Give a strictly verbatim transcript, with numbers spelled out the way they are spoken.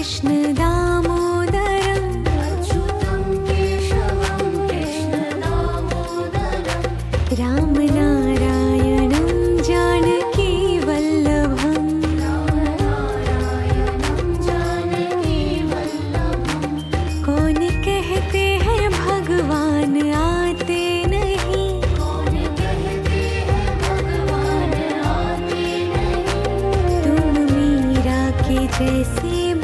कृष्ण दामोदरम् अच्युतं केशवं कृष्ण दामोदरम् राम नारायणं जानकी वल्लभम् नारायणं जानकी वल्लभम् कौन कहते हैं भगवान आते नहीं, कौन कहते हैं भगवान आते नहीं। तुम मीरा के जैसे